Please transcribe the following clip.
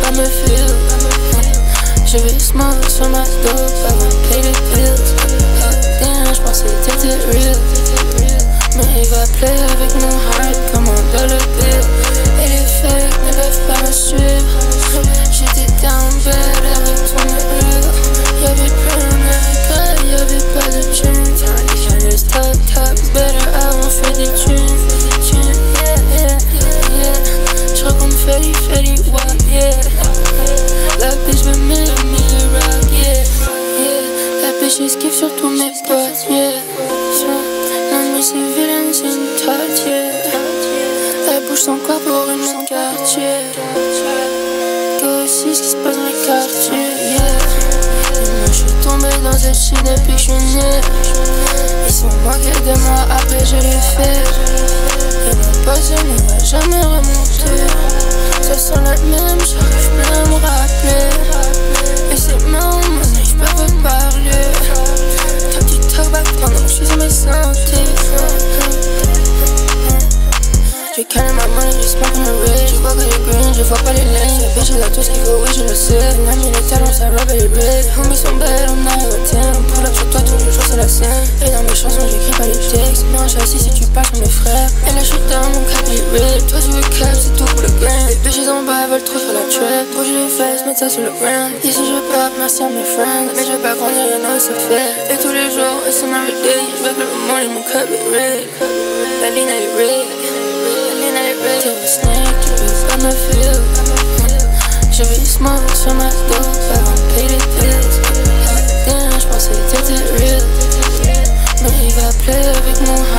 pas me feel. Je vais smoke sur ma dope avant de payer les bills. Damn, j'pensais que t'étais real. Mais il va play avec mon heart comme un dollar bill. Et les fakes ne peuvent pas me suivre. J'étais down bad avec ton real. Y'avait plus d'Américain, y'avait pas de thunes. J'allais top better avant on fait des thunes. J'recompte Fetty, what, yeah. La bitch veut mille rock, yeah. La bitch esquive sur tous mes potes, yeah. La nuit c'est vilaine, c'est une tote, yeah. Elle bouge son corps pour une mon quartier. Que aussi ce qui se passe dans les quartiers, yeah. Et moi j'suis tombé dans cette shit depuis que j'suis né. Ils sont moqués de moi, après je l'ai fait. Et mon poste ne va jamais remonter. Ça sent la même, j'arrive plus à me rappeler. Et c'est marrant, maintenant j'peux pas parler. Toi tu talk back pendant que j'suis sur mes santés. J'ai calé ma money, j'ai smoke on the ridge. Je vois que les green, je vois pas les lanes. La bitch elle a tout ce qu'il faut, oui je le sais. Elle a mis les talons, sa robe elle est red. Homies sont belles, on arrive à terre. On pull up sur toi tous les jours, c'est la scène. Et dans mes chansons, j'écris pas les textes. Mais en châssis si tu parles sur mes frères. Et là j'suis down, mon cap il est red. Toi tu veux cap, c'est tout pour le grain. Les bitches en bas veulent trop faire la trap. Bouger les fesses, mettre ça sur le ground. Ici je pop, merci à mes friends. Mais je vais pas grandir, y'en a c'est fait. Et tous les jours, it's on every day. J'vais que le money, mon cap est red. La ligne elle est red. T'es un snake, tu peux pas me feel. Je vais smoke sur ma dope avant de payer les bills. Damn, j'pensais que t'étais real. Mais il va play avec mon heart.